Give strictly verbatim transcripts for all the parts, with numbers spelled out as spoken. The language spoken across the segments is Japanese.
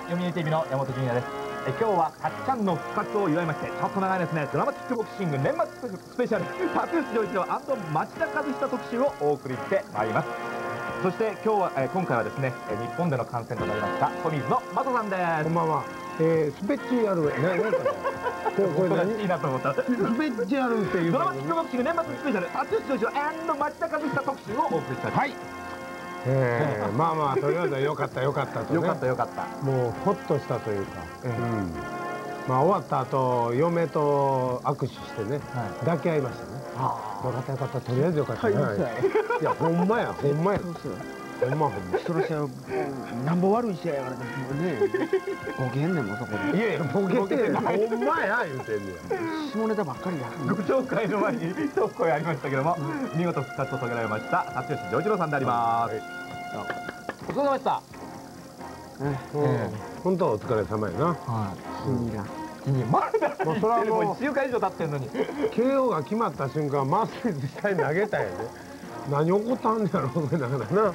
読売テレビの山本純也です。え今日はたっちゃんの復活を祝いまして、ちょっと長いですね、ドラマティックボクシング年末スペシャル辰吉丈一郎町田和久特集をお送りしてまいります。そして今日は、え今回はですね、日本での観戦となりましたトミーズのマトさんです。 こんばんは。えー、スペッチュアルな何かこれ何いいなと思った。スペッチュアルっていうドラマティックボクシング年末スペシャル辰吉丈一郎町田和久特集をお送りしたい。はい。 えー、まあまあとりあえずは良かった良かったとね。 良かった良かった。 もうホッとしたというか。うん。まあ終わった後嫁と握手してね、抱き合いましたね。よかったよかった、とりあえずよかったね。いやほんまやほんまや。ほんまほんま。 人の試合をなんぼ悪い試合やからね。ボケへんねんもそこで。 いやいやボケてんほんまや言うてんねや。下ネタばっかりや。 ご紹介の前に一声ありましたけども、見事復活を遂げられました辰吉丈一郎さんであります。お疲れ様でした。 本当はお疲れ様やな。 はい。死にだ。 まだもうそれはもういっしゅうかん以上経ってんのにケーオー が決まった瞬間マウスピース下に投げたよね。何起こったんねやろ思いながらな。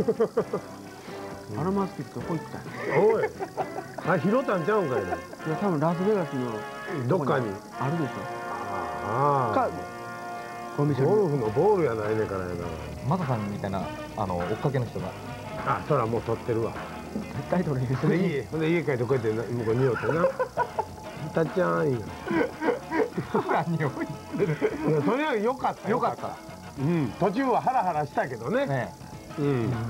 あのマウスピースどこ行ったんや。 おいあ拾ったんちゃうんかいな。いや多分ラスベガスのどっかにあるでしょ。 ああゴルフのボールやないねからやな。 マサさんみたいなあの追っかけの人があそらもう取ってるわ。 絶対取れる。 ほんで家ほんで家帰ってこうやって向こうにおってな。たっちゃんや。 何を言ってる。 いやとにかく良かった良かった。 うん途中はハラハラしたけどね。うん良くない。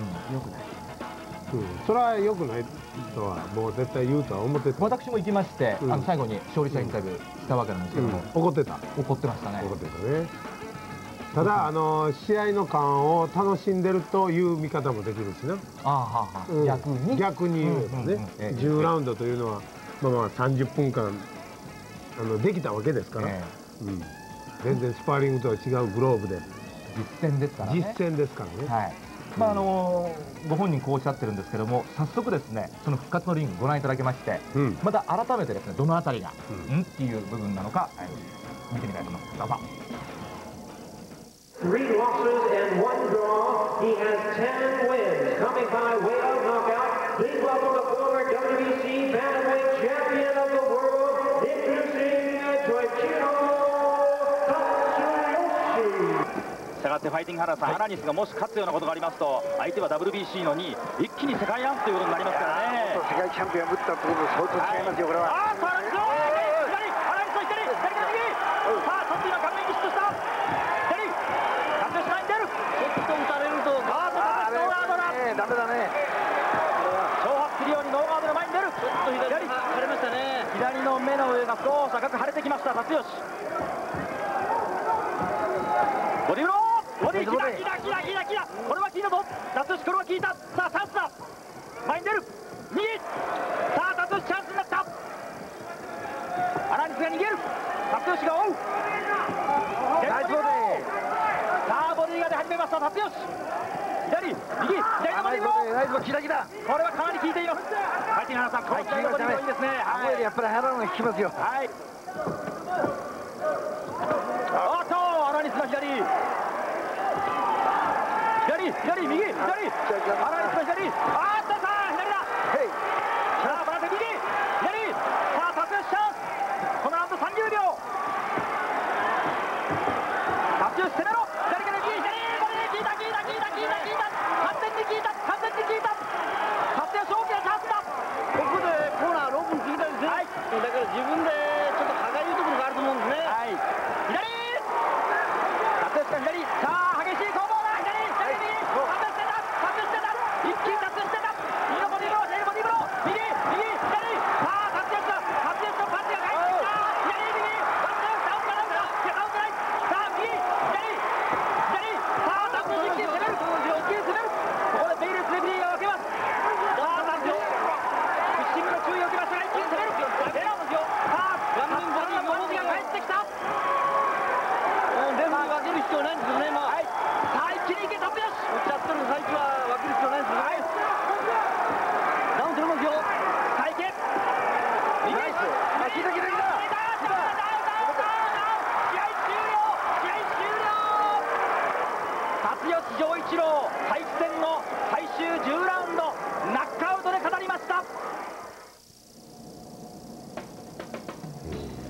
うんそれは良くないとはもう絶対言うとは思ってた。 私も行きましてあの最後に勝利者インタビューしたわけなんですけども、 怒ってた怒ってましたね。 怒ってたね。ただあの試合の感を楽しんでるという見方もできるしな。 ああ逆に逆に言えばねじゅうラウンドというのはまあまあさんじゅっぷんかんあのできたわけですから、全然スパーリングとは違うグローブで実践ですからね。 実践ですからね。はい。 まああのご本人こうおっしゃってるんですけども、早速ですねその復活のリングご覧いただきまして、また改めてですねどのあたりがんっていう部分なのか見てみたいと思います。どうぞ。 Three losses and one draw. He has ten wins. Coming by way of knockout. Please welcome the former W B C Bantamweight Champion of the World, introducing Toichiro Tatsuyoshi. したがってファイティング原さん、アラニスがもし勝つようなことがありますと、相手は ダブリュービーシー のにい、一気に世界ランクということになりますからね。 世界チャンピオンを打ったところ相当違いますよ、これは。 ああ、さあ、アラニスの左、アラニスの左、左から右。さあ、そっち今顔面にヒットした。左、勝ち前に出る。ちょっと打たれると、ガードだ、ノーガードだ。 ダメだね。 挑発するようにノーガードの前に出る。ちょっと左、腫れましたね。左の目の上が少し赤く腫れてきました、辰吉。ボディブロー。ボディ、キラキラキラキラキラ。これは効いたぞ。辰吉、これは効いた。さあ、チャンスだ。前に出る。右。さあ、辰吉、チャンスになった。アラニスが逃げる。辰吉が追う。ナイスボディ。さあ、ボディが出始めました、辰吉。左、右、左のボディブロー。 ナイスボディ、キラキラ。 これはかなり効いています。はい、木原さん、この左のボディブローいいですね。 はい、やっぱり腹が効きますよ。 はい。あっと、アラニスの左。左、左、右、左、アラニスの左、あーっと、さあ、左だ、さあ、バランス右、左、さあ、辰吉チャンス、このラウンドさんじゅうびょう、辰吉攻めろ、左から右、左、これで効いた、効いた、効いた、効いた、効いた、完全に効いた、完全に効いた、辰吉大きなチャンスだ、 ここでコーナーろっぷん過ぎたんですよ、はい、だから自分でちょっと歯がゆいところがあると思うんですね、 はい、左、辰吉が左、さあ、激しい攻防だ、左、左、右、一気に達成した。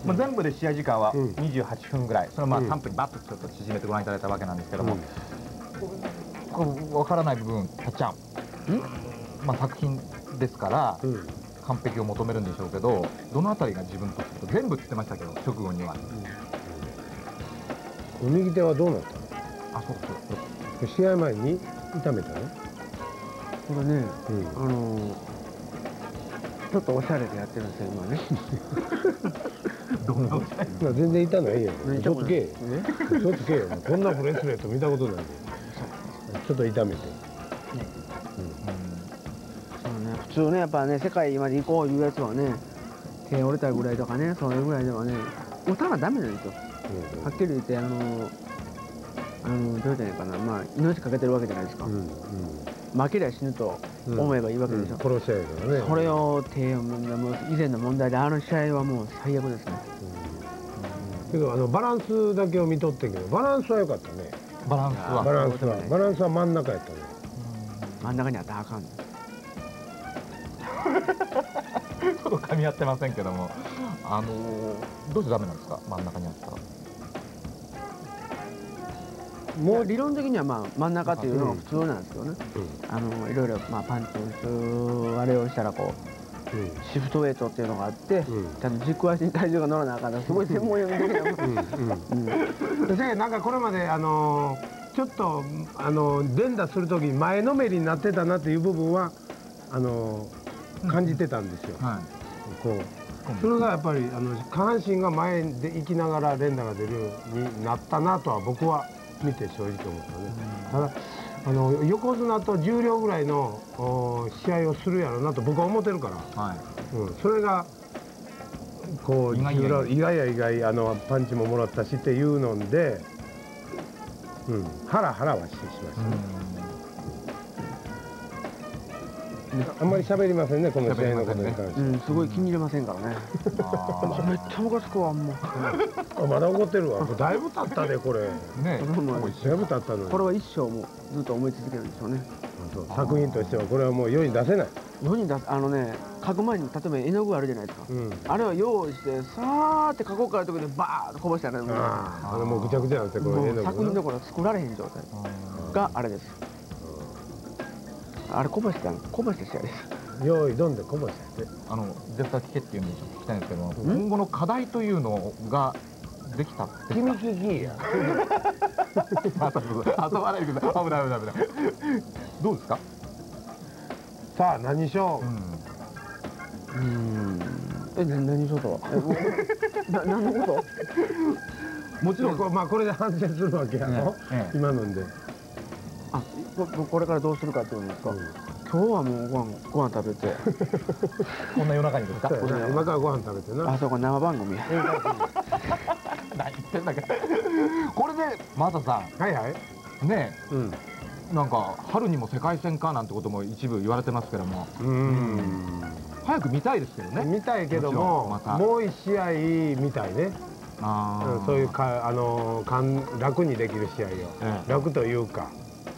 まあ、全部で試合時間はにじゅうはっぷんぐらい、そのまあさんぷんにバッとちょっと縮めてご覧いただいたわけなんですけども、こう分からない部分、たっちゃん、まあ、作品ですから、完璧を求めるんでしょうけど、どのあたりが自分とすると、全部って言ってましたけど、直後には。 右手はどうなったの？ あ、そうそう。 試合前に痛めたの？ これね、あのちょっとおしゃれでやってるんですよ今ね。 どんなおしゃれ？ 全然痛ないよ。ちょっとけえ。ちょっとけえよ。こんなブレスレット見たことないで。ちょっと痛めて。 普通ね、やっぱね、世界まで行こういうやつはね、手折れたぐらいとかね、そういうぐらいではね、打たなダメなんですよ。はっきり言って、あの、あの、どうじゃないかな、まあ、命かけてるわけじゃないですか。負けりゃ死ぬと思えばいいわけでしょ。 殺し合いからね。 それを手を、以前の問題で、あの試合はもう最悪ですね。 けど、あの、バランスだけを見とってんけど、バランスは良かったね。 バランスは。 バランスは、バランスは真ん中やったね。 真ん中にあったらあかんね。 ちょっと噛み合ってませんけども、あのー、どうしてダメなんですか、真ん中にあったら。 もう理論的にはまあ真ん中っていうのが普通なんですけどね、あのいろいろまあパンチを打つあれをしたらこう、うん、シフトウェイトっていうのがあって、うん、ちゃんと軸足に体重が乗らなあかんからすごい専門用みたいな。 なんかこれまであのー、ちょっとあのー、連打する時に前のめりになってたなっていう部分はあのー、感じてたんですよ。はい、こうそれがやっぱりあの下半身が前で行きながら連打が出るようになったなとは僕は見て正直思ったね。ただあの横綱と十両ぐらいの試合をするやろうなと僕は思ってるから、はい、うん、それがこう意外や意外あのパンチももらったしっていうので、うん、ハラハラはしましたね。あんまり喋りませんね、この試合のことに関して。 うん、すごい気に入れませんからね。めっちゃムカつくわ、もう。まだ怒ってるわ。だいぶ経ったね、これ。 ね、 だいぶ経ったのに。 これは一生もずっと思い続けるんでしょうね。 作品としては、これはもう世に出せない。 世に出す、あのね、書く前に、例えば絵の具あるじゃないですか。あれは用意して、さーって書こうかというときに、バーッとこぼしてある。 あれもうぐちゃぐちゃなんですよ、この絵の具。 作品どころ作られへん状態があれです。あれこぼしたこぼした試合です。 用意どんでこぼしたって。 あのデフタ聞けっていうのを聞きたいんですけど、今後の課題というのができた。 君聞きや。 あ、遊ばないでください。危ない危ない危ない。どうですか。 さあ何しよう。うん。え何しようと。な何のこと。 もちろんまあこれで反省するわけやろ。今のんで。 あ、これからどうするかっていうんですか。今日はもうご飯ご飯食べて。 こんな夜中にですか。 今からご飯食べてな。 あ、そうか生番組。 何言ってんだっけ。これでマサさん。 はいはい。 ねえ。なんか春にも世界戦かなんてことも一部言われてますけども。うん。早く見たいですけどね。 見たいけども、もう一試合見たいね。ああ。そういうかあの楽にできる試合を楽というか。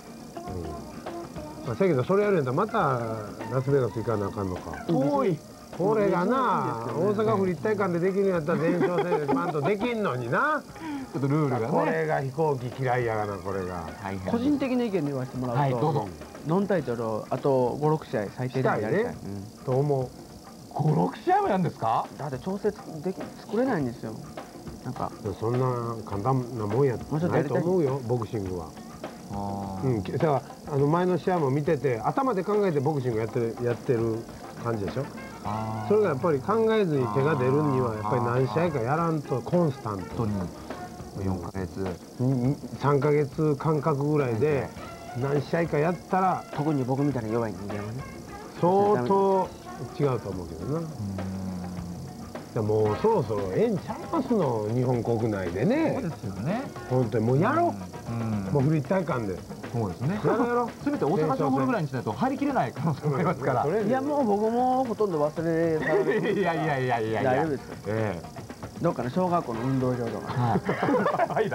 だけどそれやるんやったらまたラスベガス行かなあかんのか。 遠い。 これがな大阪府立体館でできるんやったら前哨戦でバンとできんのにな。 ちょっとルールがね。 これが飛行機嫌いやがなこれが。 個人的な意見で言わせてもらうと、ノンタイトルあとごろく試合最低でやりたいと思う。 ごろく試合もやるんですか。 だって調整でき作れないんですよ。なんかそんな簡単なもんやないと思うよボクシングは。うん、だからあの前の試合も見てて頭で考えてボクシングやってるやってる感じでしょ。それがやっぱり考えずに手が出るにはやっぱり何試合かやらんとコンスタントによんかげつさんかげつ間隔ぐらいで何試合かやったら特に僕みたいな弱い人間はね相当違うと思うけどな。もうそろそろええんちゃいますの日本国内でね。 そうですよね。 本当にもうやろう。もう府立体館で。 そうですね。 やろうやろう。 せめて大阪城ホールぐらいにしないと入りきれない可能性もありますから。 いやもう僕もほとんど忘れされる。 いやいやいやいやいや。 大丈夫ですよ。ええ。どっかの小学校の運動場とか。 はい。だって。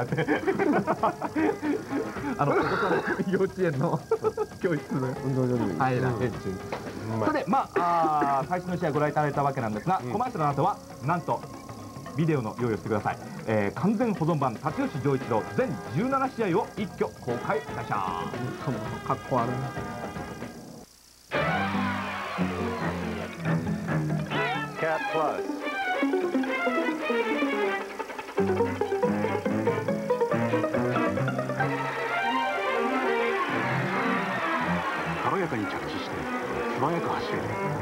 あのここから幼稚園の教室の運動場に。 はい。さてまあ最初の試合ご覧いただいたわけなんですが、コマーシャルの後はなんとビデオの用意をしてください。えー、完全保存版辰吉丈一郎全じゅうななしあいを一挙公開いたします。 かっこ悪い。 Cat Plus。 軽やかに着地して素早く走れる。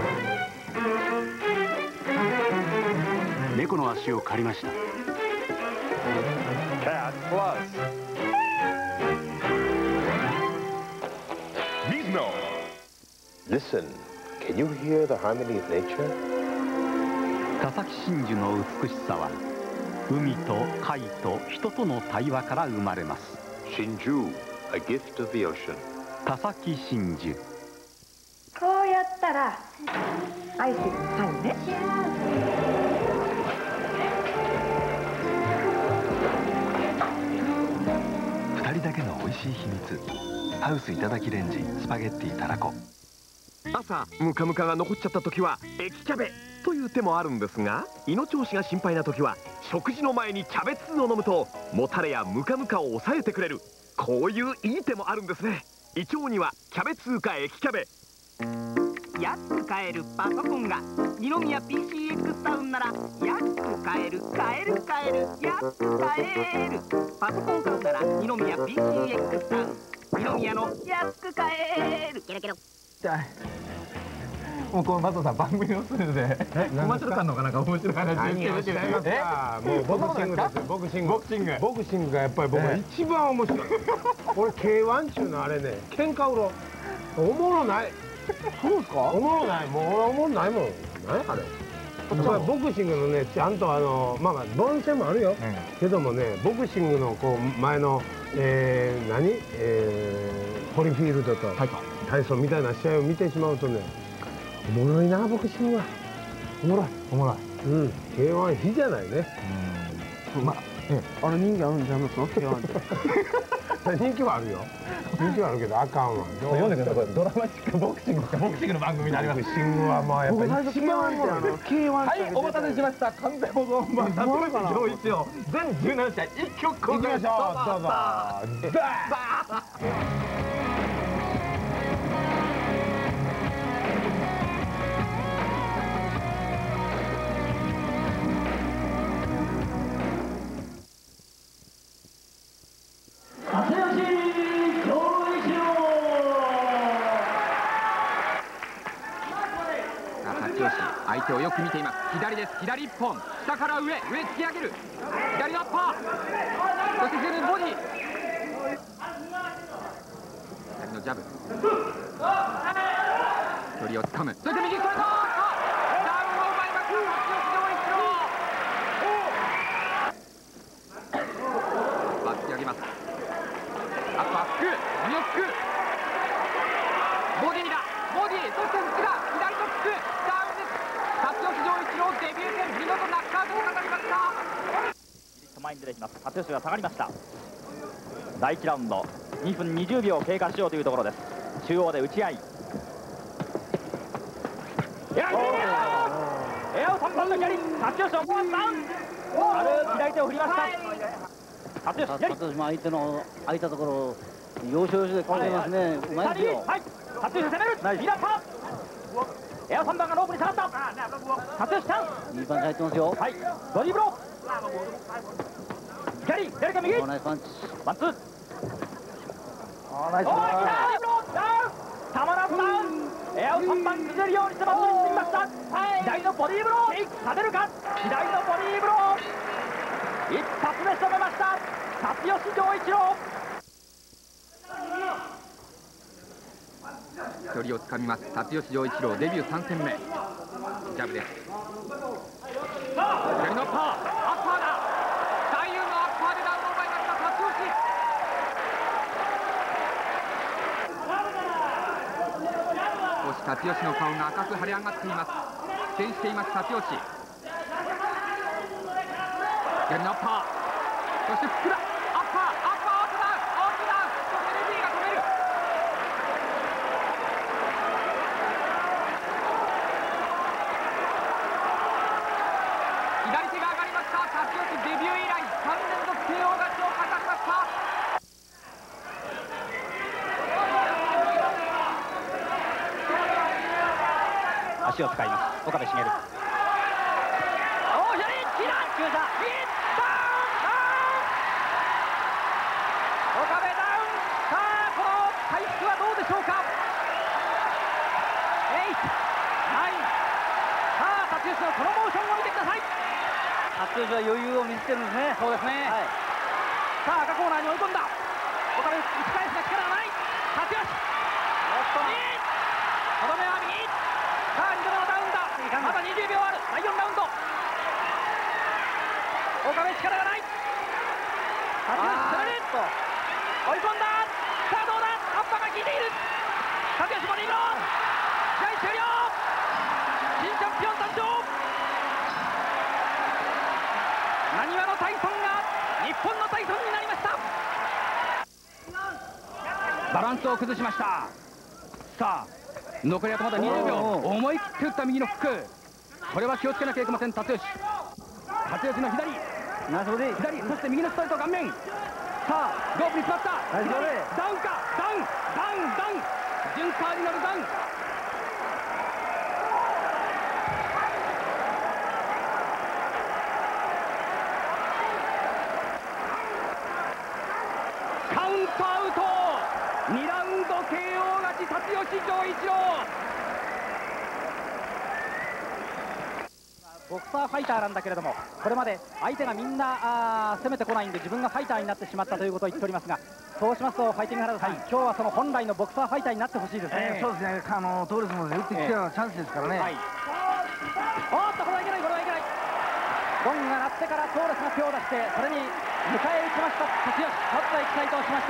猫の足を借りました。 Cat Plus。 Mizuno. Listen, can you hear the harmony of nature? 田崎真珠の美しさは海と海と人との対話から生まれます。 Shinju, a gift of the ocean. 田崎真珠。 こうやったらアイスサインね。 ふたりだけの美味しい秘密。ハウスいただきレンジスパゲッティたらこ。 朝ムカムカが残っちゃった時は液キャベという手もあるんですが、胃の調子が心配な時は食事の前にキャベツを飲むともたれやムカムカを抑えてくれる、こういういい手もあるんですね。胃腸にはキャベツーか液キャベ。 安く買えるパソコンが二宮 ピーシーエックス タウンなら安く買える買える買える安く買える。パソコン買うなら二宮 ピーシーエックス タウン、二宮の安く買える。ケロケロ。 もうこの松尾さん番組のスルで面白かんのかなんか面白い話をしてるっていう。 えもうボクシングですよ。ボクシングボクシングボクシングがやっぱり僕は一番面白い。俺 ケーワン 中のあれね、喧嘩売ろうおもろない。そうですか。おもろない。もう俺おもろないもん。何あれ。ボクシングのね、ちゃんとあのまあまあボン戦もあるよ、けどもね、ボクシングのこう前のえー何えーホリフィールドと体操みたいな試合を見てしまうとね、おもろいなボクシングは。おもろいおもろい。うん。ケーワン 比じゃないね。うん。まああれ人気あるんじゃんのそのケーワンって。 人気はあるよ。人気はあるけどあかんわ。 読んでください。これドラマチックボクシングってボクシングの番組になります。 ボクシングはまあやっぱり一番おもろい。 ケーワン。 はい、お待たせしました。完全保存版辰吉丈一郎全じゅうななしあい一挙公開。 行きましょう。どうぞ。 相手をよく見ています。左です。左一本。下から上、上突き上げる。左のアッパー。そして左のボディ。左のジャブ。距離をつかむ。そして右ストレート。ダウンを奪います。辰吉丈一郎。バック上げます。あとはフック。右をつく。ボディだ。ボディ。そしてフックだ。左のフック。ダウンです。辰吉丈一郎デビュー戦見事ナックアウトを飾りました。 じりっと前に出てきます。辰吉が下がりました。だいいちラウンドにふんにじゅうびょう経過しようというところです。中央で打ち合い。エアエアをさんばんの左。辰吉思わずダウン。軽く左手を振りました。辰吉左。 辰吉も相手の空いたところを要所要所で攻めますね。うまいですよ。 はい。辰吉攻める。右だった。エアさんばんがロープに下がった。辰吉チャンス。 いいパンチ入ってますよ。 はい。ボディーブロー。左、左か右。 ナイスパンチ。 ワンツー。ナイスパンチ。ボディーブロー。ダウン。たまらずダウン。エアをさんばん崩れるようにしてマットに進みました。左のボディーブロー。勝てるか。左のボディーブロー。一発で仕留めました。辰吉丈一郎。 距離をつかみます。辰吉丈一郎デビューさん戦目。ジャブです。左のアッパー。アッパーだ。左右のアッパーでダウンを奪いました辰吉。少し辰吉の顔が赤く腫れ上がっています。苦戦しています辰吉。左のアッパー。そして福田。アッパーアッパーアウトダウン。アウトダウン。そしてレフェリーが止める。左手が上がりました。 足を使います岡部茂。おお左来た来た岡部ダウン。さあこの回復はどうでしょうか。エイトナイン。さあ辰吉のこのモーションを見てください。 辰吉は余裕を見せてるんですね。 そうですね、はい、さあ赤コーナーに追い込んだ岡部。打ち返すが力がない辰吉。とどめは右。さあにどめのダウンだ。まだにじゅうびょうあるだいよんラウンド。岡部力がない。辰吉攻める。追い込んだ。さあどうだ。アッパーが効いている。辰吉ボディーブロー。試合終了。新チャンピオン誕生。なにわのタイソンが日本のタイソンになりました。バランスを崩しました。さあ残りあとまだにじゅうびょう。思い切って打った右のフック。これは気をつけなきゃいけません。辰吉辰吉の左左、そして右のストレート顔面。さあロープに詰まった。ダウンかダウンダウンダウンジュンカーに乗るダウン。カウントアウト。にラウンド ケーオー 勝ち辰吉丈一郎。ボクサーファイターなんだけれども、これまで相手がみんなあ攻めてこないんで自分がファイターになってしまったということを言っておりますが、そうしますとファイティング原田さん、はい、今日はその本来のボクサーファイターになってほしいですね。 えー、そうですね。あのトーレスも打ってきてはチャンスですからね。はい、 おっとこれはいけないこれはいけない。ゴンが鳴ってからトーレスが手を出してそれに迎え撃ちました辰吉。ちょっとエキサイトをしました。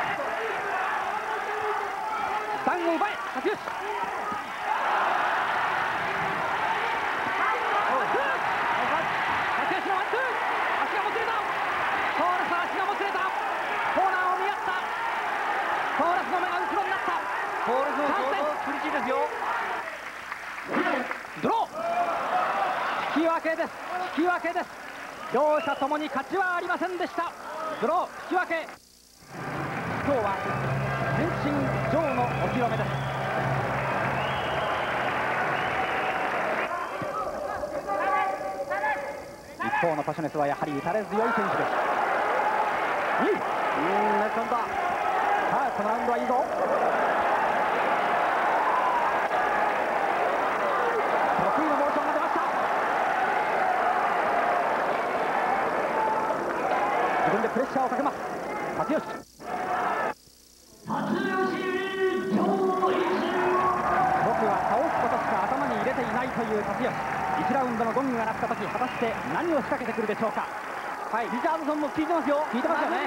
ダウンを奪え辰吉。ドロー。引き分けです。引き分けです。両者ともに勝ちはありませんでした。ドロー引き分け。今日は全身上のお披露目です。一方のパショネスはやはり打たれ強い選手です。うん、ナイスカウンター。さあこのラウンドはいいぞ。得意のモーションが出ました。自分でプレッシャーをかけます辰吉。僕は倒すことしか頭に入れていないという辰吉。いちラウンドのゴングが鳴った時果たして何を仕掛けてくるでしょうか。はい、リチャードソンも効いてますよ。効いてますよね。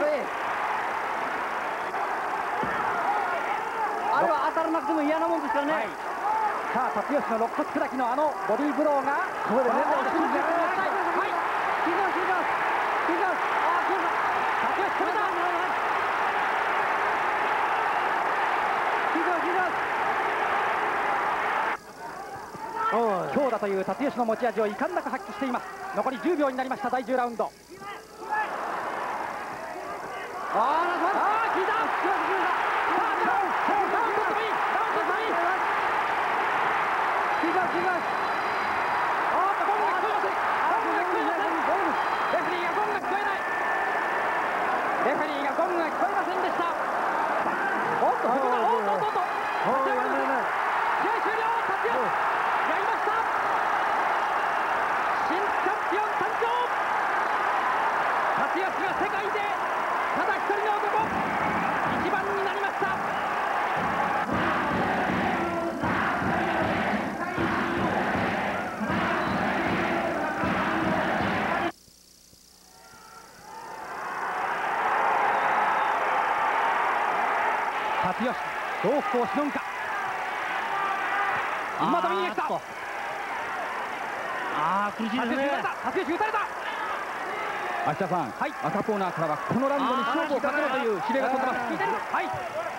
あれは当たらなくても嫌なもんですからね。はい、 さあ辰吉の肋骨砕きのあのボディーブローがこれでね。はい、効いてます効いてます効いてます。ああ効いてます。辰吉止めた。効いてます効いてます。強打という辰吉の持ち味を遺憾なく発揮しています。残りじゅうびょうになりました。だいじゅうラウンド。あああ効いた。さあダウンダウン取ってもいい。ダウン取ってもいい。効いてます効いてます。あーっとゴングが聞こえません。ゴングが聞こえません。レフェリーがゴングが聞こえない。レフェリーがゴングが聞こえませんでした。おっとここだ。おっとおっとおっと立ち上がります。試合終了。辰吉やりました。新チャンピオン誕生。辰吉が世界でただ一人の男一番になりました。辰吉どうこうしのぐか。また右に来た。ああ苦しいですね。辰吉打たれた。芦田さん、はい、赤コーナーからはこのラウンドに勝負をかけろという指令が飛んでます。はい。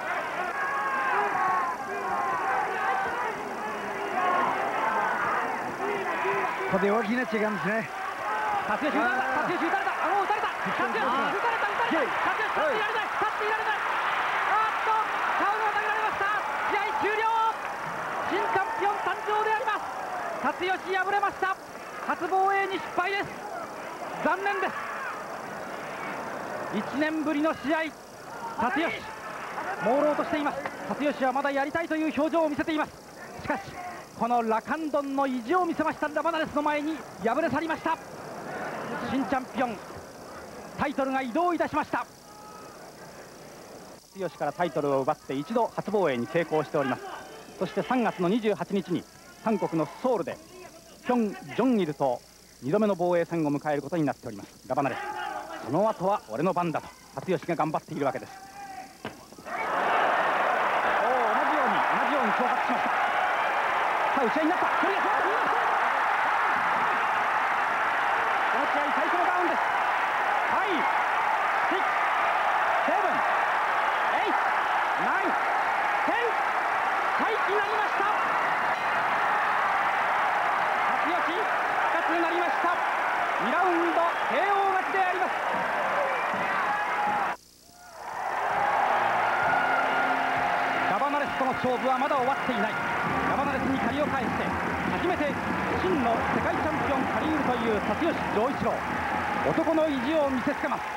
ここで大きな違うんですね。 辰吉打たれた。辰吉打たれた。あの打たれた。辰吉打たれた打たれた。辰吉立っていられない。立っていられない。あっと顔が投げられました。試合終了。新チャンピオン誕生辰吉敗れました。初防衛に失敗です。残念です。いちねんぶりの試合、辰吉朦朧としています。辰吉はまだやりたいという表情を見せています。しかしこのラカンドンの意地を見せましたラバナレスの前に敗れ去りました。新チャンピオンタイトルが移動いたしました。辰吉からタイトルを奪って一度初防衛に成功しております。そしてさんがつのにじゅうはちにちに韓国のソウルでピョン・ジョンイルとにどめの防衛戦を迎えることになっておりますラバナレス。その後は俺の番だと辰吉が頑張っているわけです。おお、同じように同じように挑発しました。さあ打ち合いになった。これがこの試合最初のダウンです。はい、シックス、セブン、エイト、ナイン、テン、はい、になりました。辰吉復活になりました。にラウンド ケーオー 勝ちであります。ラバナレスとの勝負はまだ終わっていない。ラバナレスに借りを返して初めて真の世界チャンピオンカリウルという辰吉丈一郎、男の意地を見せつけます。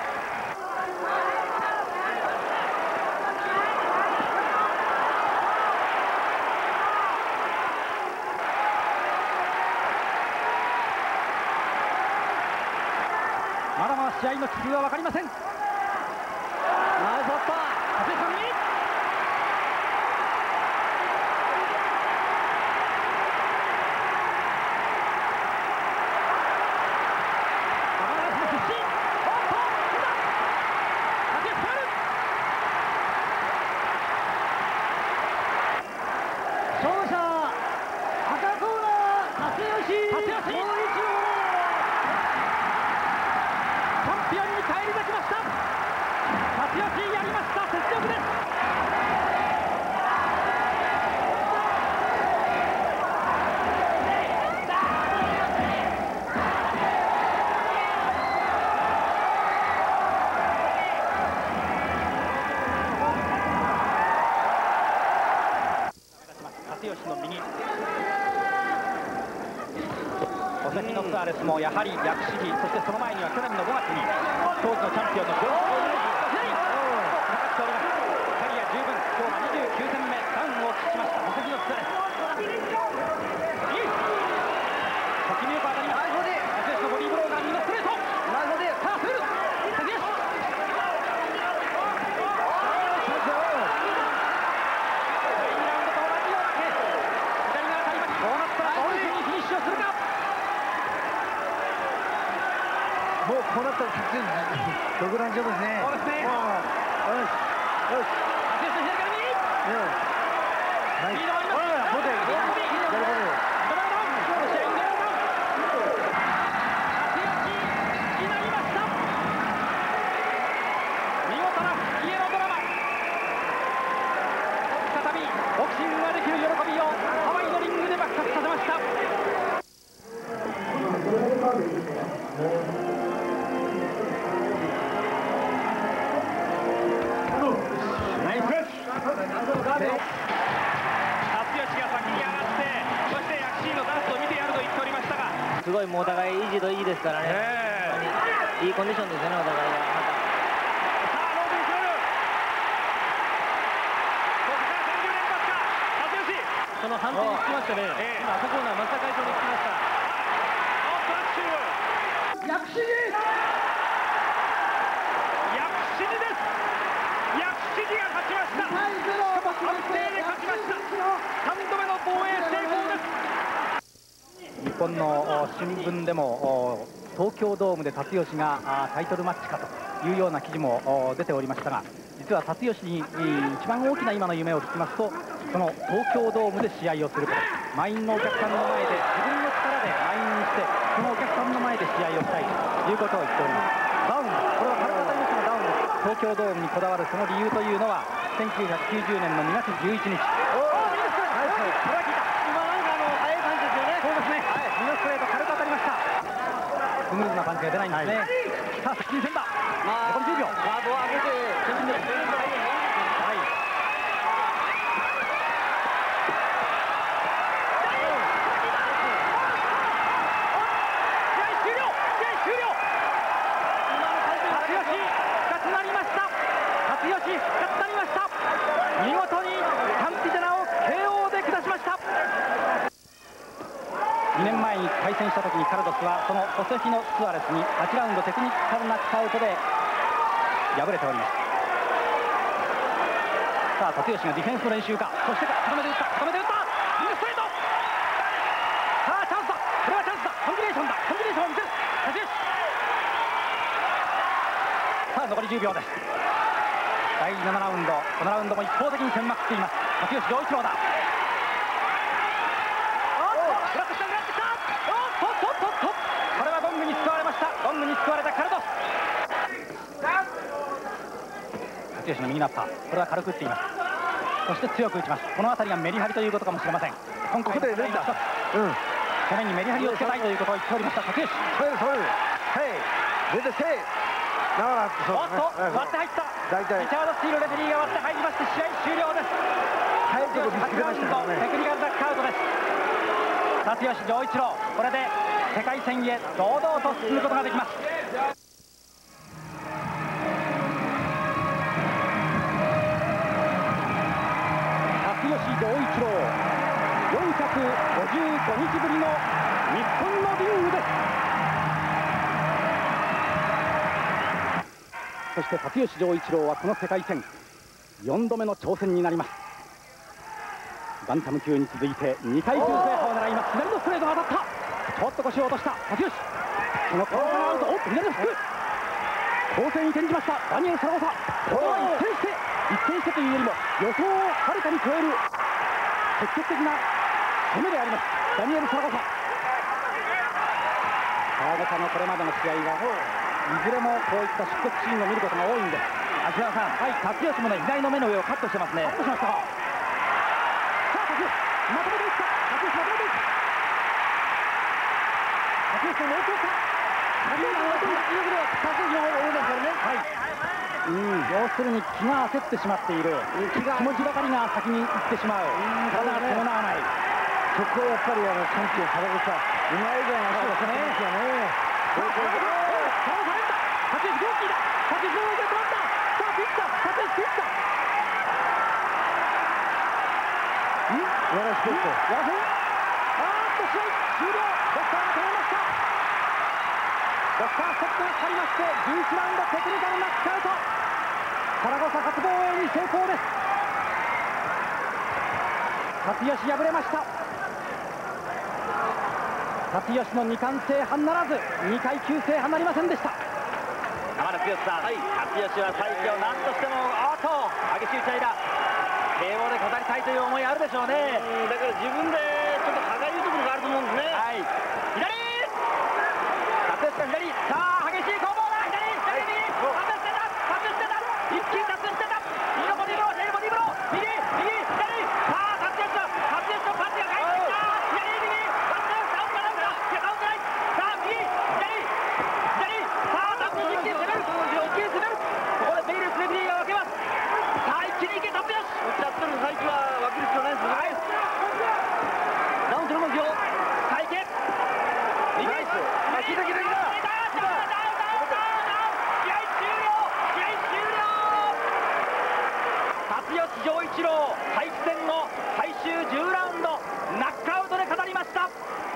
まだまだ試合の機は分かりません。ナイスバッター、辰吉さんにもやはり薬師寺、そしてその前には去年のごがつに当時のチャンピオンのジョージ・かかっております。キャリア十分、今日はにじゅうきゅうせんめダウンを喫しました細木の津です。先によく当たります。辰吉のボディーブローが右のストレート。さあ攻める辰吉。 もうこうなったら作戦独断上ですね。 そうですね。よしよし。 辰吉の左から右。スピードあります。 ボディ。左ボディ。 ドラマダウン。今日の試合にドラマダウン。辰吉になりました。見事な復帰へのドラマ。再びボクシングができる喜びをハワイのリングで爆発させました。 辰吉が先に上がって、そして薬師のダンスを見てやると言っておりましたが、 すごいもうお互い意地と意地ですからね、えー、いいコンディションですよね、お互いが。 さあロープに決まる。ここからさんじゅう連発か辰吉。 その判定につきましたね、えー、今赤コーナー松田会長につきました。 おっと握手薬師寺薬師寺です。薬師寺が勝ちました。判定で勝ちました。さんどめの防衛成功です。 日本の新聞でも東京ドームで辰吉がタイトルマッチかというような記事も出ておりましたが、実は辰吉に一番大きな今の夢を聞きますと、その東京ドームで試合をすること、満員のお客さんの前で自分の力で満員にして、そのお客さんの前で試合をしたいということを言っております。ダウン、これは体当たりのダウンです。東京ドームにこだわるその理由というのはせんきゅうひゃくきゅうじゅうねんのにがつじゅういちにち、スムーズなパンチが出ないんですね。はい、さあ接近戦だ。残りじゅうびょう。ガードを上げて接近です。はい。 にねんまえに対戦した時にカルロスはそのホセフィノ・スアレスにはちラウンドテクニカルナックアウトで敗れております。さあ辰吉がディフェンスの練習か、そして固めで打った固めで打ったリングストレート。さあチャンスだ、これはチャンスだ、コンビネーションだ、コンビネーションを見せる辰吉。さあ残りじゅうびょうです。だいななラウンド、このラウンドも一方的に攻めまくっています辰吉丈一郎だ。これはゴングに救われました。ゴングに救われたカルロス。辰吉の右のアッパー、これは軽く打っています。そして強く打ちます。この辺りがメリハリということかもしれません。今回で連打、うん、攻めにメリハリをつけたいということを言っておりました辰吉。 そうですそうです。はい出てせいだから、 おっと割って入った。リチャード・スティールレフェリーが割って入りまして試合終了です。 入るとこ見つけましたからね。 テクニカルダックアウトです。辰吉丈一郎、これで世界戦へ堂々と進むことができます。辰吉丈一郎、よんひゃくごじゅうごにちぶりの日本のリングです。そして辰吉丈一郎はこの世界戦よんどめの挑戦になります。バンタム級に続いてにかい級制覇を狙います。左のストレートが当たった。ちょっと腰を落とした辰吉。そのコーナーアウト、おっと左のフック攻勢に転じましたダニエル・サラゴサ。ここは一転して一転してというよりも予想をはるかに超える積極的な攻めでありますダニエル・サラゴサ。サラゴサのこれまでの試合はいずれもこういった出血シーンを見ることが多いんです。秋山さん、はい、辰吉もね左の目の上をカットしてますね。カットしました。さあ辰吉まとめていった。辰吉まとめていった。辰吉の猛攻か。辰吉の猛攻か。辰吉の方が多いですからね。はい。うん、要するに気が焦ってしまっている。気が気持ちばかりが先に行ってしまう。体が伴わない。 そこはやっぱりあのチャンピオンサラゴサうまいじゃないですかね。 辰吉ゴーキーだ。辰吉の上で止まった。さあピッチャー辰吉ピッチャーんやらしくってやらせあーっと試合終了。ドクターが止めました。ドクターストップがかかりましてじゅういちラウンドテクニカルナックアウト。サラゴサ初防衛に成功です。辰吉敗れました。辰吉のにかん制覇ならずにかい級制覇なりませんでした。天野剛さん、はい、辰吉は再起を何としてもあーっと激しい打ち合いだ。慶応で飾りたいという思いあるでしょうね。 だから自分でちょっと歯がゆいところがあると思うんですね。 はい、左辰吉が左。さあ激しい攻防だ。左左右辰吉出た辰吉出た一気に辰吉出た。右のボディブロー左ボディブロー右右左。さあ辰吉だ。辰吉のパンチが返ってきた。左右辰吉カウンターなんだ。いやカウンターない。さあ右左左。さあ辰吉一気に攻める。一気に攻める。ここでベイルスレフェリーが分けます。さあ一気にいけ辰吉。 打ち合ってる最中は分ける必要ないですよ。 はい。ダウンするもんですよ。さあいけ。右です。あ、聞いた聞いた聞いた。辰吉丈一郎再起戦の最終じゅうラウンドナックアウトで飾りました。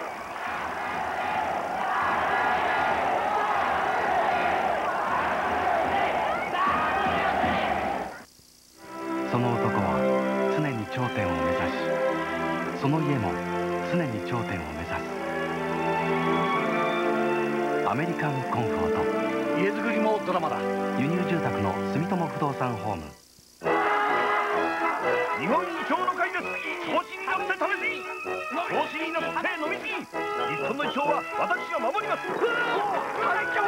その男は常に頂点を目指し、その家も常に頂点を目指す。アメリカンコンフォート。 家づくりもドラマだ。 輸入住宅の住友不動産ホーム。 日本一丁の会です。調子に乗って食べ過ぎ、調子に乗って飲み過ぎ、日本の一丁は私が守ります。最強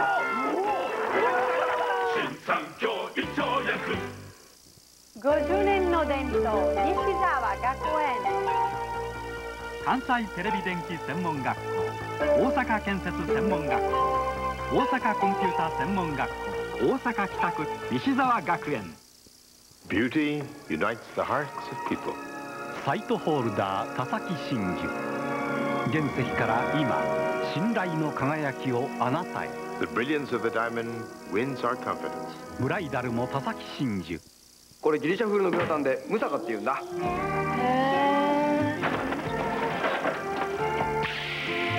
新三強一丁薬。 ごじゅうねんの伝統、西沢学園。 関西テレビ電気専門学校、大阪建設専門学校、大阪コンピュータ専門学校、大阪北区西沢学園。 Beauty unites the hearts of people. サイトホルダー田崎真珠。原石から今、信頼の輝きをあなたへ。 The brilliance of the diamond wins our confidence. ブライダルも田崎真珠。 これギリシャ風のグラタンでムサカって言うんだ。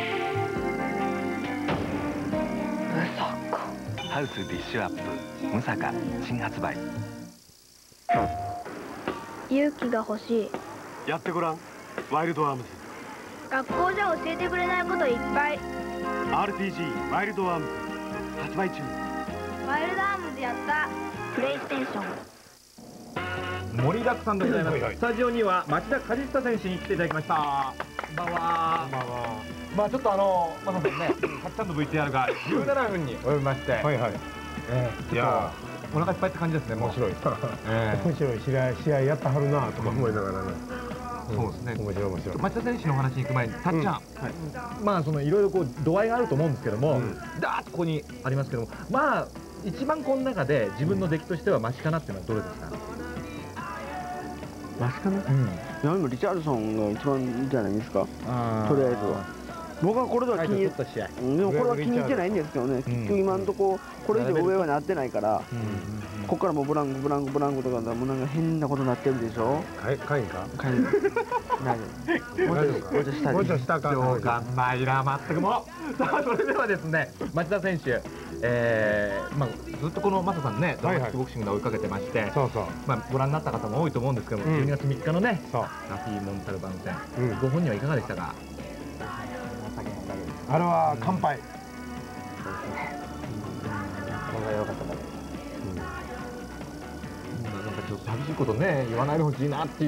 ハウスディッシュアップムサカ新発売。 勇気が欲しい。 やってごらん、ワイルドアームズ。 学校じゃ教えてくれないこといっぱい。 アールピージー ワイルドアームズ発売中。 ワイルドアームズやった。プレイステーション。 盛りだくさんでございます。スタジオには町田和久選手に来ていただきました。こんばんは。こんばんは。まあちょっとあのマサさんね、かっちゃんの ブイティーアール がじゅうななふんに及びまして、はいはい。ええ、いやお腹いっぱいって感じですね。面白い。 面白い試合試合やったはるなとか思いながらね。 そうですね。 面白い面白い。 町田選手のお話に行く前に、たっちゃん、まあそのいろいろこう度合いがあると思うんですけども、だーっとここにありますけども、まあ一番この中で自分の出来としてはマシかなっていうのはどれですか？ マシかな？うん。いや今リチャードソンが一番いいんじゃないですか。とりあえずは。僕はこれでは気に入った試合。でもこれは気に入ってないんですけどね。結局今のとここれ以上上はなってないから、ここからもうブランコブランコブランコとかもうなんか変なことになってるでしょ。 かいかいんか？ かいん。ない。もうちょっともうちょっと下で。 もうちょっと下か。 そうかないら全くも。さあそれではですね、町田選手、えー、まあずっとこのマサさんね、ドラマティックボクシングで追いかけてまして、そうそう。まあご覧になった方も多いと思うんですけども、じゅうにがつみっかのね、ラフィー・モンタルバン戦、ご本人はいかがでしたか？ あれは乾杯。 そうですね。これが良かっただけ。 なんかちょっと寂しいことね言わないでほしいなっていう。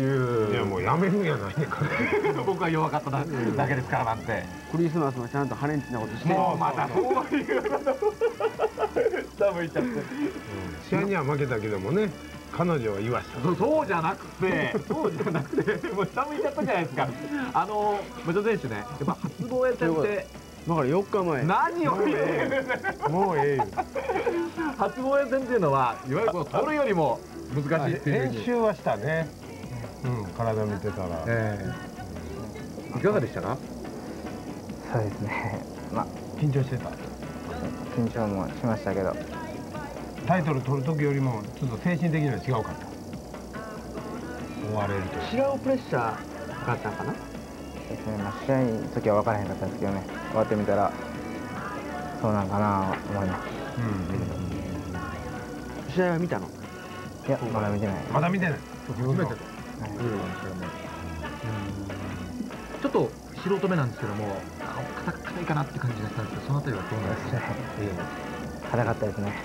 いやもうやめるんやないねか。 僕は弱かっただけですからなんて。 クリスマスもちゃんとハレンチなことして。 もうまたそういうこと。下向いちゃって。 試合には負けたけどもね。彼女は言わした。 そうじゃなくて、そうじゃなくて、もう下向いちゃったじゃないですか。あの町田選手ね、やっぱ初防衛戦って。 だからよっかまえ。 何を言う。 もうええ。 初防衛戦っていうのは、いわゆるこの取るよりも難しいっていう。 練習はしたね。うん、体見てたら。 いかがでしたか？ そうですね。まあ緊張してた。 緊張もしましたけど。 タイトル取る時よりもちょっと精神的には違うかった。追われると。 違うプレッシャーがあったかな。 ですね。まあ試合の時は分からへんかったんですけどね。終わってみたらそうなんかな思います。 うん。試合は見たの？ いやまだ見てない。 まだ見てない。 初めて。ちょっと素人目なんですけども、顔硬いかなって感じがしたんですけど、そのあたりはどうなんですか？ 硬かったですね。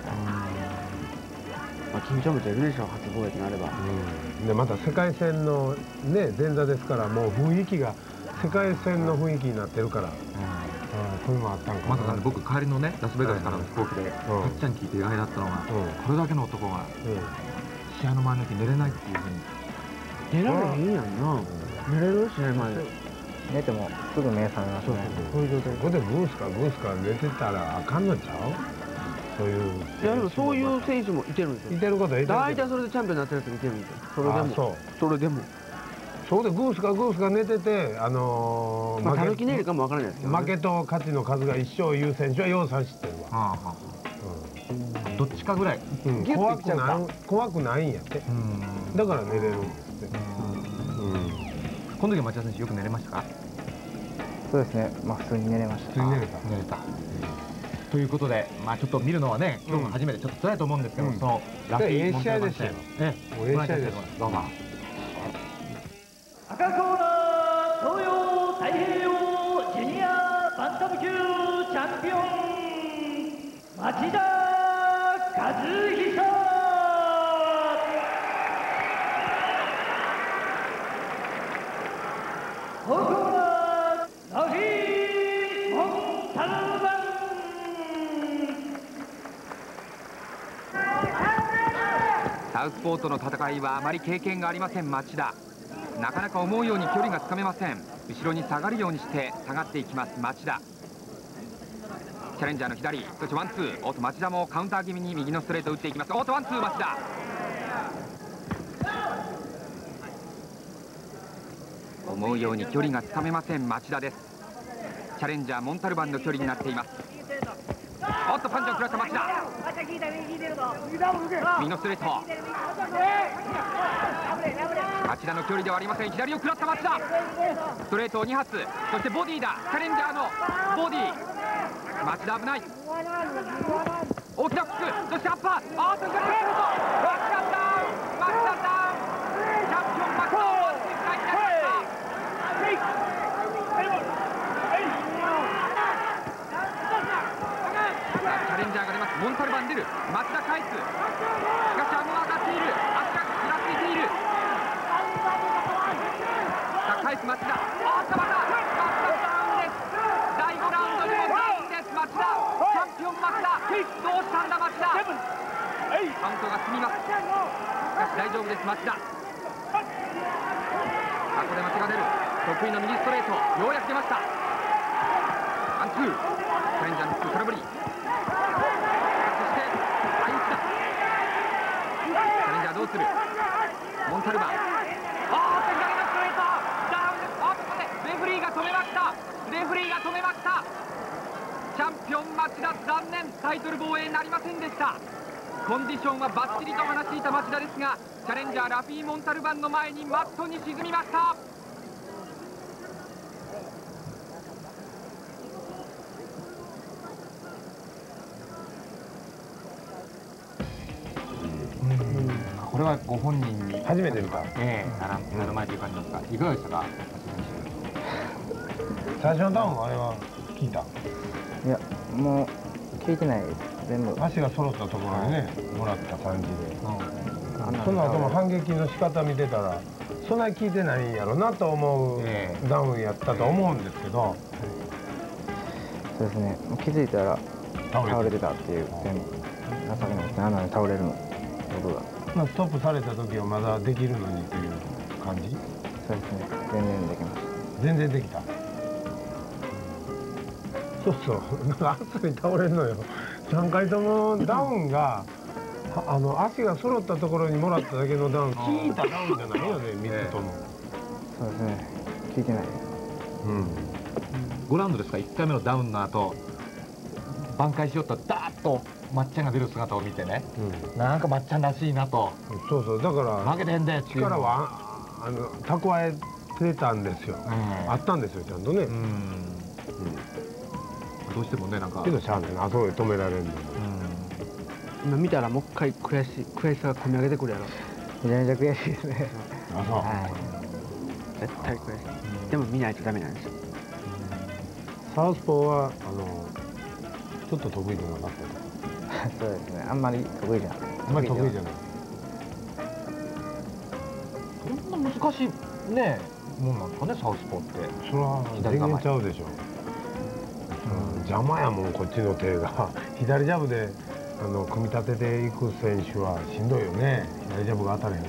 まあ緊張も出るでしょう、初防衛になれば。 でまた世界戦のね前座ですからもう雰囲気が世界戦の雰囲気になってるから、そういうのもあったんかな。 まさかね僕帰りのねラスベガスからの飛行機でたっちゃん聞いて意外だったのが、これだけの男が試合の前の日寝れないっていうふうに。 寝られへんやんな。寝れる試合前で。 寝てもすぐ目覚めますね。 そういう状態。ここでブースかブースか寝てたらあかんのちゃう？そういう。 いやでもそういう選手もいてるんですよ。 いてることはいてる。 大体それでチャンピオンになってるやついてるんですよ。それでも。そう。それでも。 そこでグースかグースか寝ててあのまあたぬき寝入りかもわからないですけど。 負けと勝ちの数が一勝いう選手はようさしてるわ。 どっちかぐらい。 怖くない怖くないんやって。だから寝れるんですって。 この時町田選手よく寝れましたか？ そうですね。まあ普通に寝れました。 普通に寝れた。 寝れた。ということで、まあちょっと見るのはね、今日が初めてちょっと辛いと思うんですけど、そのラッキーモンタルバン戦、ええ、ええ試合です。 どうぞ。 赤コーナー東洋太平洋ジュニアバンタム級チャンピオン町田和久。コーナーラフィー・モンタルバン。 サウスポーとの戦いはあまり経験がありません町田。なかなか思うように距離がつかめません。後ろに下がるようにして下がっていきます町田。チャレンジャーの左、そしてワンツー。おっと町田もカウンター気味に右のストレートを打っていきます。おっとワンツー町田。思うように距離がつかめません町田です。チャレンジャーモンタルバンの距離になっています。おっとパンチを食らった町田。右のストレート。町田の距離ではありません。左を食らった町田。ストレートをに発。そしてボディだ。チャレンジャーのボディ。町田危ない。 大きなフック、そしてアッパー、あーっと、逆転すると、マキダダウン、マキダダウン、チャンピオンマキダをワンツーフライになりました。チャレンジャーが出ます。モンタルバン出る。町田返す。しかし顎が当たっている。足がふらついている。さあ返す町田。あーっとまた町田ダウンです。だいごラウンドにもダウンです。町田チャンピオン町田。どうしたんだ町田。カウントが進みます。しかし大丈夫です町田。さあここで町が出る。得意の右ストレート。ようやく出ました。ワンツー。チャレンジャーのフック空振り。どうするモンタルバン、ああ左のストレートダウンです。あここでレフリーが止めました。レフリーが止めました。チャンピオン町田残念、タイトル防衛なりませんでした。コンディションはバッチリと話していた町田ですが、チャレンジャーラフィー・モンタルバンの前にマットに沈みました。 これはご本人に初めて見た。 ええ、なる前という感じですか。いかがでしたか。 最初のダウンあれは聞いた。 いやもう聞いてないです。全部足が揃ったところにねもらった感じで。その後の反撃の仕方見てたらそんなに聞いてないんやろなと思うダウンやったと思うんですけど。 そうですね。気づいたら倒れてたっていう点情けないですね。あんなに倒れるの僕が。 まあストップされた時はまだできるのにという感じ。 そうですね。全然できました。 全然できた。そうそう、なんか暑に倒れるのよ。さんかいともダウンがあの足が揃ったところにもらっただけのダウン、効いたダウンじゃないよね、みっつとも。 そうですね。効いてないです。 うん。ごラウンドですか。いっかいめのダウンの後、挽回しよったらダーッとまっちゃんが出る姿を見てね、うん、なんかまっちゃんらしいなと。 そうそう、だから負けてんで力はあの蓄えてたんですよ、うん、あったんですよちゃんとね。うん、うん、 どうしてもねなんかけどしゃあないな、あそこで止められるの。 今見たらもう一回悔しい悔しさが込み上げてくるやろ。 めちゃめちゃ悔しいですね。 あ、そう、はい、 絶対悔しい、うん、でも見ないとダメなんですよ。 サウスポーはあのちょっと得意じゃなかった。 そうですね、あんまり得意じゃない。 あんまり得意じゃない。 そんな難しいねもんなんですかね、サウスポーって。 それは全然ちゃうでしょ。うん、邪魔やもんこっちの手が。左ジャブであの組み立てていく選手はしんどいよね。左ジャブが当たれへんから。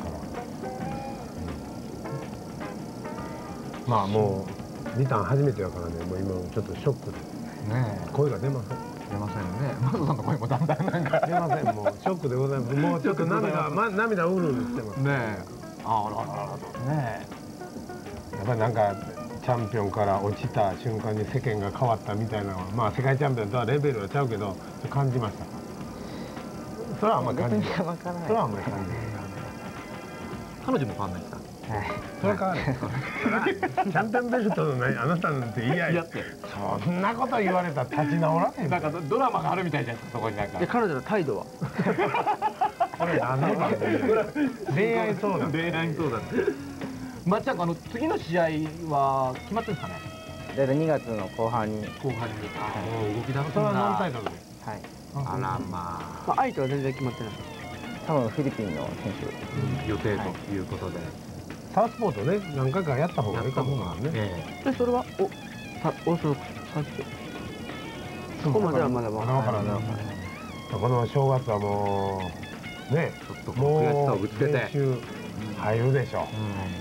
うん、まあもう見たん初めてやからね、もう今ちょっとショックで。ねえ、声が出ません。 出ませんね。マサさんの声もだんだんなんか出ません。もうショックでございます。もうちょっと涙、ま、涙うるうるしてます。 ねえ。あららららと。ねえ。やっぱりなんかチャンピオンから落ちた瞬間に世間が変わったみたいなのは、まあ世界チャンピオンとはレベルはちゃうけど感じました。それはあんまり感じない。それはあんまり感じない。 彼女もファンでした。 はい。それからね。チャンピオンベルトのないあなたなんて言いやいやって。そんなこと言われたら立ち直らへん。 なんかドラマがあるみたいじゃないですか、そこになんか。 で彼女の態度は。 これ何の番組？恋愛相談。 恋愛相談。まっちゃん、あの次の試合は決まってるんですかね。 だいたいにがつの後半に。 後半に。 ああ、動き出すんだ。それはノンタイトルで。 はい。 あらまあ。 まあ相手は全然決まってない。 多分フィリピンの選手予定ということで。 サウスポートね、何回かやった方がいいかもね。 で、それはお、さ、オーソドックス、サウスポート。そこまではまだ分からない。 この正月はもうね、 ちょっと悔しさをぶつけて練習入るでしょ。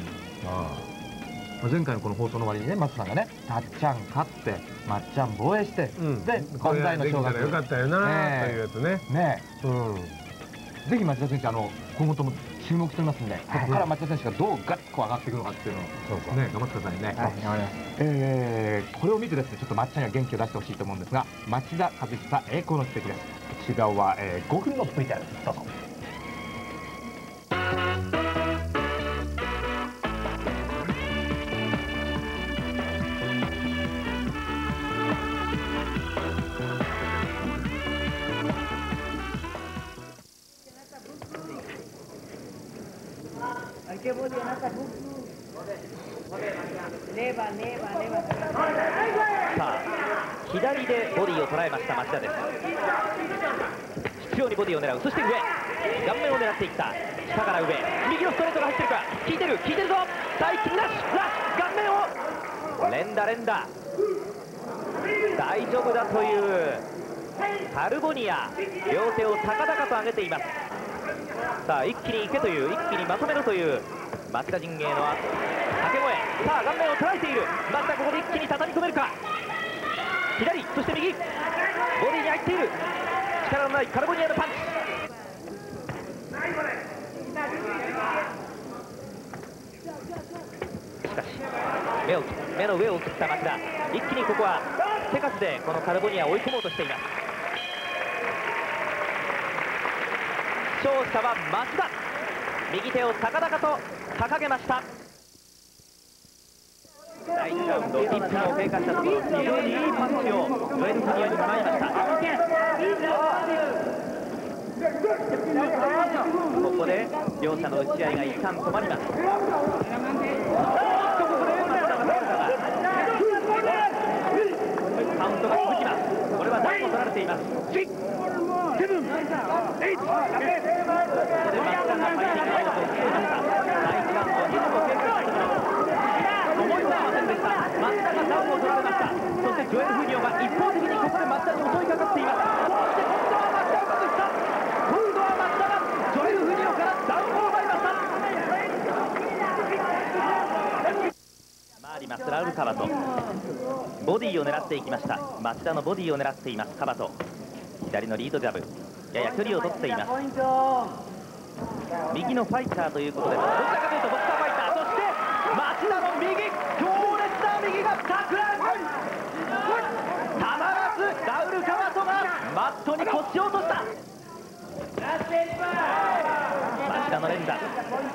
前回のこの放送の終わりにね、松さんがね、たっちゃん勝って、まっちゃん防衛して、で万歳の正月。 よかったよなというやつね。 ね、ぜひ町田選手、あの今後とも注目してますんで、ここから町田選手がどうガッと上がっていくのかっていうのをね、頑張ってくださいね。ええ、これを見てですね、ちょっと町田には元気を出してほしいと思うんですが、町田和久栄光の奇跡です。こちらはごふんの ブイティーアール どうぞ。 さあ左でボディを捉えました町田です。執拗にボディを狙う。そして上顔面を狙っていった。下から上右のストレートが入ってるか。効いてる効いてるぞ。さあ一気にラッシュラッシュ顔面を連打連打大丈夫だというカルボニア。両手を高々と上げています。さあ一気に行けという一気にまとめろという町田陣営の掛け声。さあ顔面を捉えている町田。ここで一気に畳み込めるか。左そして右ボディに入っている。力のないカルボニアのパンチ。しかし目を目の上を切った町田。一気にここは手数でこのカルボニアを追い込もうとしています。勝者は町田。右手を高々と掲げました。だいいちラウンドいっぷんを経過したところ、非常にいいパンチをジョエル・フニオにもらいました。ここで両者の打ち合いが一旦止まります。おっとここで町田が倒れたがカウントが続きます。これはダウンを取られています。ここで町田がファイティングアウトを決めました。だいいちラウンドにじゅっぷんを経過したところ、思いつかませんでした。町田がダウンを取られました。そしてジョエル・フニオが一方的にここで町田に襲いかかっています。そして今度は町田が崩した。今度は町田がジョエル・フニオからダウンを奪いました。回りますラウル・カバト。ボディを狙っていきました。町田のボディを狙っていますカバト。左のリードジャブやや距離を取っています。右のファイターということで、どちらかというとボクサーファイター。そして町田の右、強烈な右がタクラン。たまらずラウル・カバトがマットに腰を落とした。町田の連打。おっ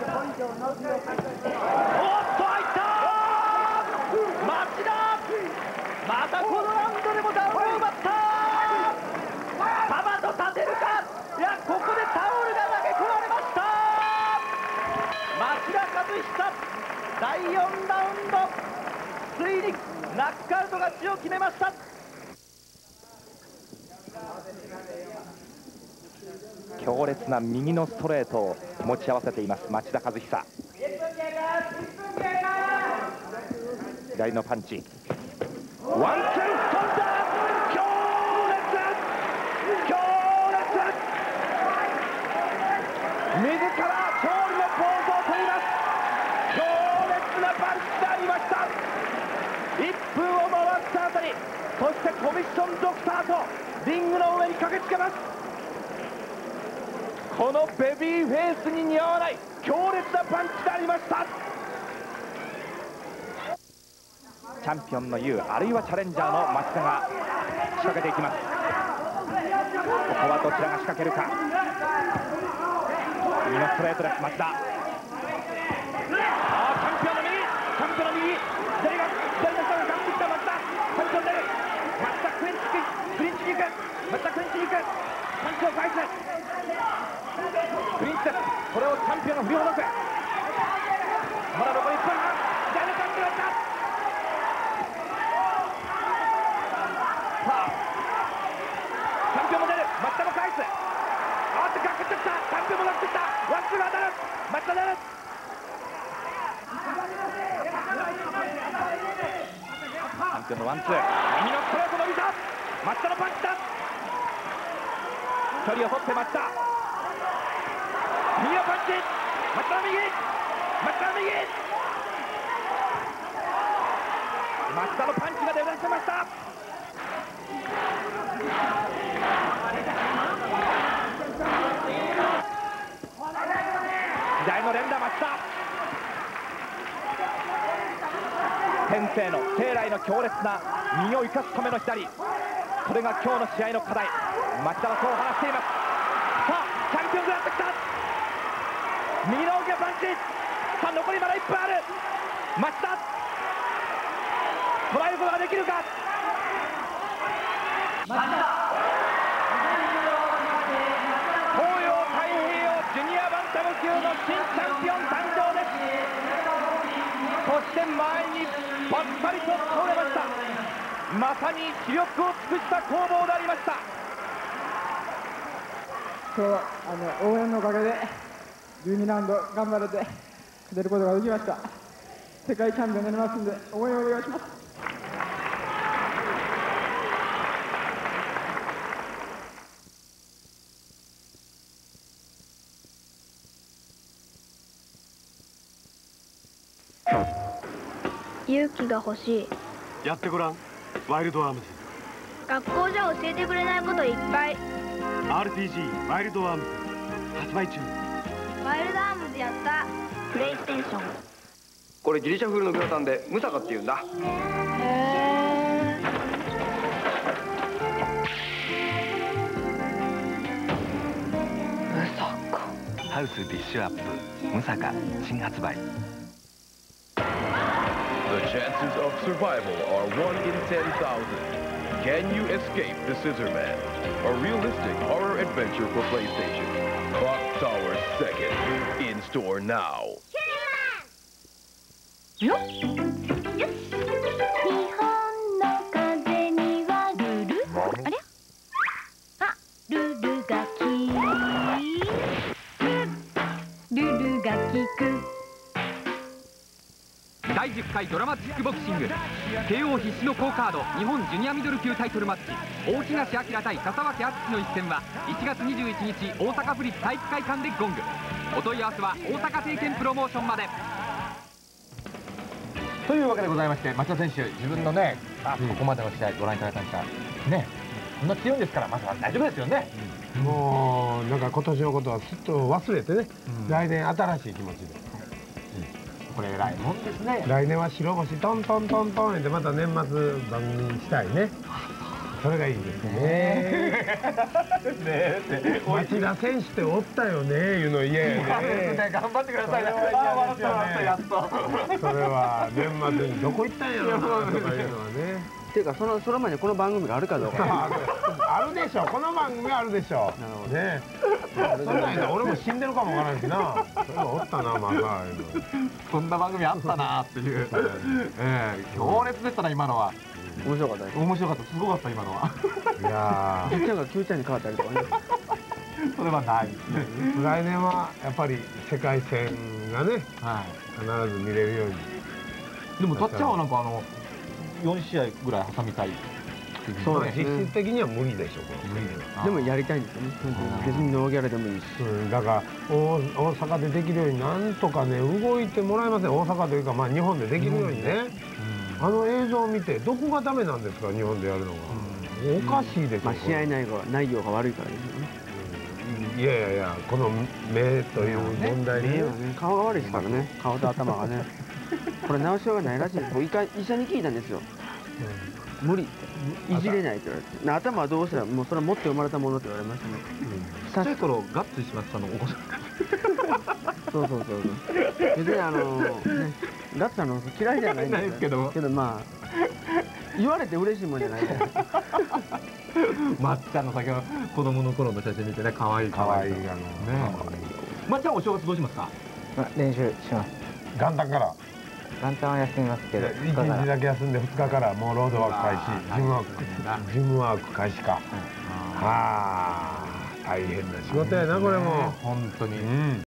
と入った町田。またこのラウンドでもダウンを奪った。カバト立てるか。いやここでタオルが投げ込まれました。町田和久だいよんラウンドついにナックアウト勝ちを決めました。強烈な右のストレートを持ち合わせています町田和久。左のパンチワンツー飛んだ。強烈強烈自ら勝利のポーズを取ります。強烈なパンチでありました。いっぷんを回ったあたり、そしてコミッションドクターとリングの上に駆けつけます。このベビーフェイスに似合わない強烈なパンチでありました。チャンピオンの ユー あるいはチャレンジャーの町田が仕掛けていきます。ここはどちらが仕掛けるか。右のストレートです町田。ああチャンピオンの右、チャンピオンの右、左が左の下がガンってきた町田。パンチを出る町田。クリンチクリンチに行く町田。クリンチに行くパンチを返すクリンチです。これをチャンピオンが振りほどく。まだ残りいっぷんはん。左のパンチが来た。さあチャンピオンも出る町田も返す。あっとガクッときた。チャンピオンもガクッときた。ワンツーが当たる町田出る。チャンピオンのワンツー、右のストレート伸びた町田のパンチだ。距離を取って町田、右のパンチ、町田の右、町田の右、町田のパンチが出だしてました。左の連打町田。天性の生来の強烈な右を生かすための左、それが今日の試合の課題。町田はそう話しています。さあチャンピオンがやってきた。右の大きなパンチ。さあ残りまだいっぷんある。町田捉えることができるか。町田東洋太平洋ジュニアバンタム級の新チャンピオン誕生です。こして前にばったりと倒れました。まさに気力を尽くした攻防でありました。 今日はあの応援のおかげでじゅうにラウンド頑張れて勝てることができました。世界チャンピオンになりますんで応援お願いします。 勇気が欲しい。 やってごらん、ワイルドアームズ。 学校じゃ教えてくれないこといっぱい。 アールピージー ワイルドアームズ発売中。 ワイルドアームズやった。プレイステーション。 これギリシャ風のグラタンでムサカっていうんだ。 へえ。 ムサカ。ハウスディッシュアップムサカ新発売。 The chances of survival are one in ten thousand. Can you escape the Scissor Man? A realistic horror adventure for PlayStation. Clock Tower Second. In store now. よっ。よし。日本の風にはルル。あれ？あ、ルルがき。ルルがきく。 だいじゅっかいドラマチックボクシング ケーオー 必至の好カード日本ジュニアミドル級タイトルマッチ大東明対笠脇敦の一戦はいちがつにじゅういちにち大阪府立体育会館でゴング。お問い合わせは大阪政見プロモーションまで。 というわけでございまして、町田選手自分のね、あ、ここまでの試合ご覧いただきましたね。こんな強いんですから、まずは大丈夫ですよね。 もうなんか今年のことはすっと忘れてね、来年新しい気持ちで。 これ偉いもんですね。 来年は白星トントントントンってまた年末番組にしたいね。それがいいですね。ねえ、町田選手っておったよねいうの嫌やね。 頑張ってくださいね。ああ、笑った笑ったやっと。 それは年末にどこ行ったんやろなとかいうのはね。 っていうかそのその前にこの番組があるかどうか。 あるでしょ。この番組あるでしょ。なるほどね。そんなんや俺も死んでるかもわからんしな。そういえばおったなまだ。 そんな番組あったなっていう。ええ、強烈でしたな今のは。 面白かったです。 面白かった、すごかった今のは。 いやー、キュウちゃんがキュウちゃんに変わったりとかね。 それはない。 来年はやっぱり世界戦がね、必ず見れるように。 でもたっちゃんはなんかあのよんしあいぐらい挟みたい。 そうですね。実質的には無理でしょう。 でもやりたいんですよね。別にノーギャラでもいいし。 だから大阪でできるようになんとかね動いてもらえません。大阪というかまあ日本でできるようにね。あの映像を見てどこがダメなんですか日本でやるのが。おかしいですよ。 試合内容内容が悪いからですよね。 いやいやいやこの目という問題ね。顔が悪いですからね。顔と頭がね。これ直しようがないらしいです。僕医者に聞いたんですよ。無理っていじれないって言われて、頭はどうしたらもうそれは持って生まれたものって言われましたね。 ちっちゃい頃ガッツ石松さんのお子さん。 そうそうそうそう。別にあのガッツさんの嫌いじゃないんですけど、けどまあ言われて嬉しいもんじゃないじゃない。 まっちゃんの先ほど子供の頃の写真見てね、可愛い可愛いがのね。 まっちゃんお正月どうしますか？ 練習します。 元旦から。 元旦は休みますけど、 いちにちだけ休んでふつかからもうロードワーク開始、ジムワークジムワーク開始か。はあ、大変な仕事やなこれも。 本当に。